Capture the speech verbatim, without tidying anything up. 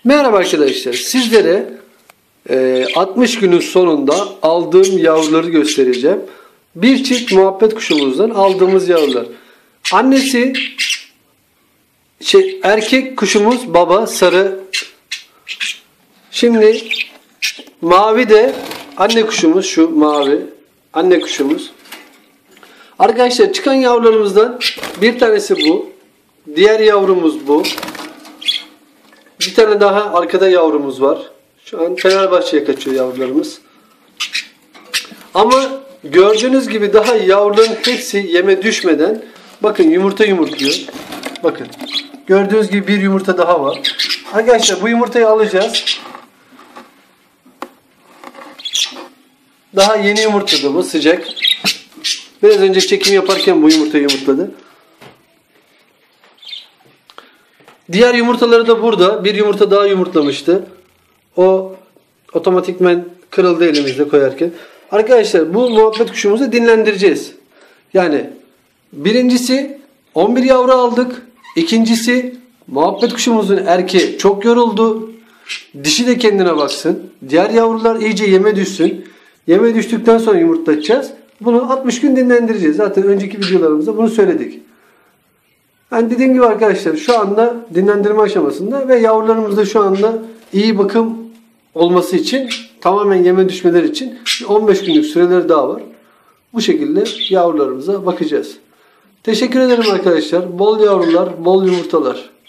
Merhaba arkadaşlar. Sizlere e, altmış günün sonunda aldığım yavruları göstereceğim. Bir çift muhabbet kuşumuzdan aldığımız yavrular. Annesi şey, erkek kuşumuz baba sarı. Şimdi mavi de anne kuşumuz, şu mavi anne kuşumuz. Arkadaşlar çıkan yavrularımızdan bir tanesi bu. Diğer yavrumuz bu. Bir tane daha arkada yavrumuz var. Şu an Fenerbahçe'ye kaçıyor yavrularımız. Ama gördüğünüz gibi daha yavruların hepsi yeme düşmeden bakın yumurta yumurtluyor. Bakın. Gördüğünüz gibi bir yumurta daha var. Arkadaşlar bu yumurtayı alacağız. Daha yeni yumurtladı bu, sıcak. Biraz önce çekim yaparken bu yumurtayı yumurtladı. Diğer yumurtaları da burada. Bir yumurta daha yumurtlamıştı. O otomatikmen kırıldı elimizde koyarken. Arkadaşlar bu muhabbet kuşumuzu dinlendireceğiz. Yani birincisi on bir yavru aldık. İkincisi muhabbet kuşumuzun erkeği çok yoruldu. Dişi de kendine baksın. Diğer yavrular iyice yeme düşsün. Yeme düştükten sonra yumurtlatacağız. Bunu altmış gün dinlendireceğiz. Zaten önceki videolarımızda bunu söyledik. Yani dediğim gibi arkadaşlar şu anda dinlendirme aşamasında ve yavrularımız da şu anda iyi bakım olması için, tamamen yeme düşmeleri için on beş günlük süreleri daha var. Bu şekilde yavrularımıza bakacağız. Teşekkür ederim arkadaşlar. Bol yavrular, bol yumurtalar.